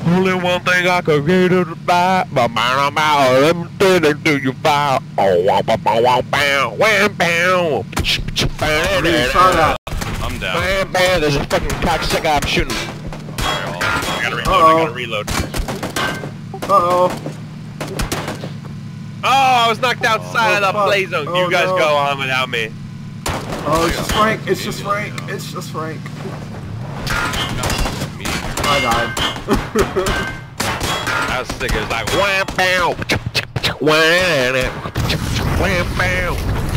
Only one thing I could get to buy, but I'm out. Let me tell it to you about. Oh, wow, bow, wham, bow. I'm down. Bam, bam, there's a fucking cocksucker I'm shooting. I gotta reload. Uh-oh. Oh, I was knocked outside of the play zone. Oh, You guys no. go on without me. Oh, it's just Frank. It's just Frank. It's just Frank. I died. That was sick. It was like wham, bow. Wham, bow.